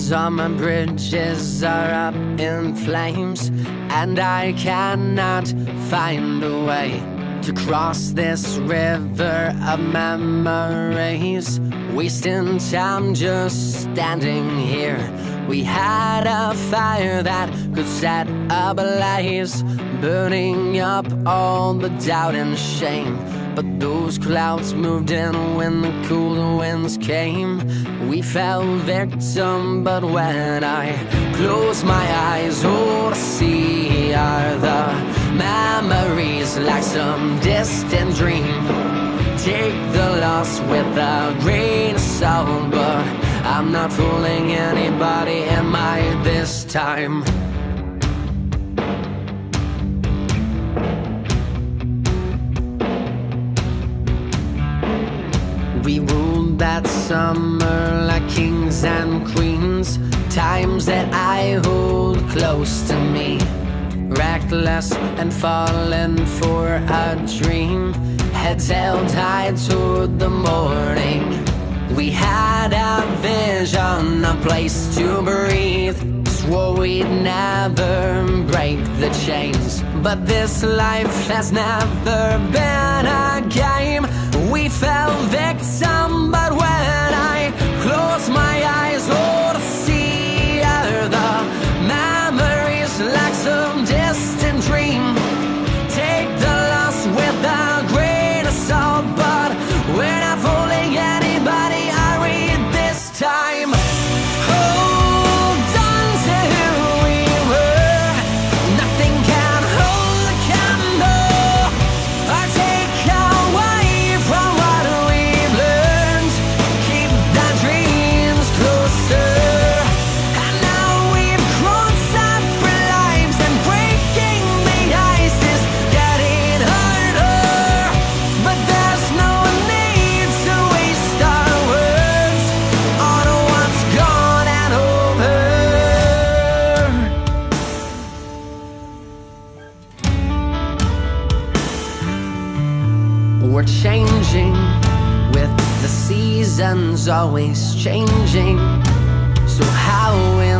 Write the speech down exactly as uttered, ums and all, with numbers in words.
Summer bridges are up in flames, and I cannot find a way to cross this river of memories. Wasting time just standing here. We had a fire that could set ablaze, burning up all the doubt and shame. But those clouds moved in when the cool winds came. We fell victim, but when I close my eyes, all I see are the memories like some distant dream. Take the loss with a grain of salt, but I'm not fooling anybody, am I this time? We ruled that summer like kings and queens, times that I hold close to me. Reckless and falling for a dream, heads held high toward the morning. We had a vision, a place to breathe, swore we'd never break the chains. But this life has never been a game. We fell victim, but when I close my eyes, all I see are the memories like some distant dream. Take the loss with a grain of salt, but we're not fooling anybody, I read this time. Hold on to who we were, nothing can hold a candle or take away from what we've learned. Keep the dreams closer. And now we've grown separate lives, and breaking the ice is getting harder. But there's no need to waste our words on what's gone and over. We're changing with the seasons, always changing. So how will